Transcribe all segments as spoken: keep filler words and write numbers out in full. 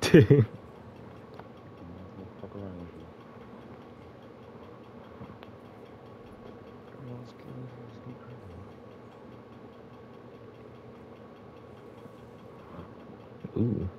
Fuck around with you. Let's get let's get cracking. Ooh.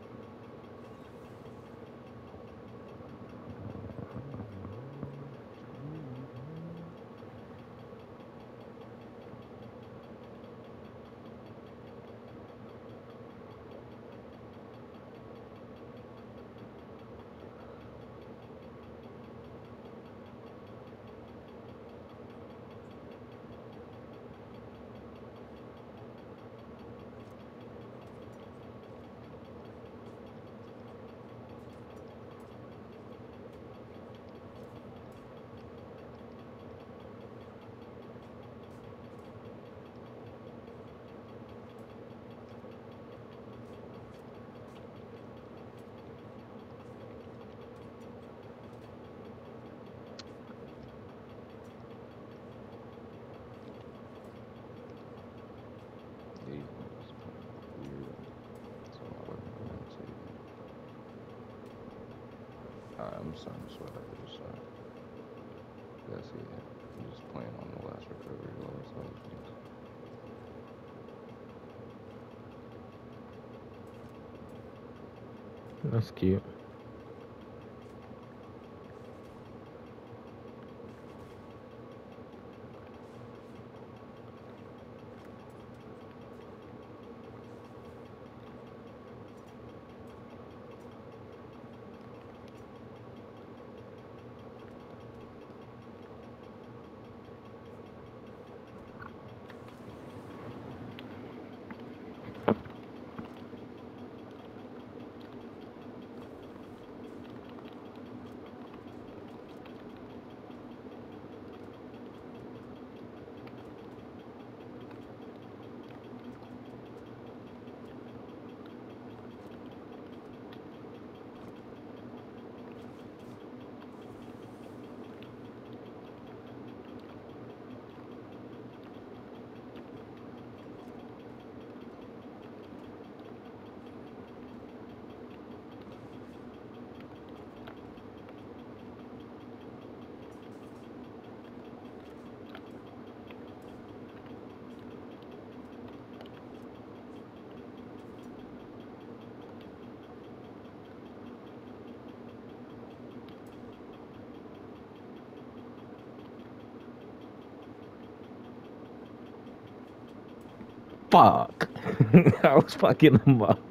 These niggas are weird. So I wasn't going to. Alright, I'm starting to sweat after this shot. That's it. I'm just playing on the last recovery, last offense. That's cute. Fuck. I was fucking him up.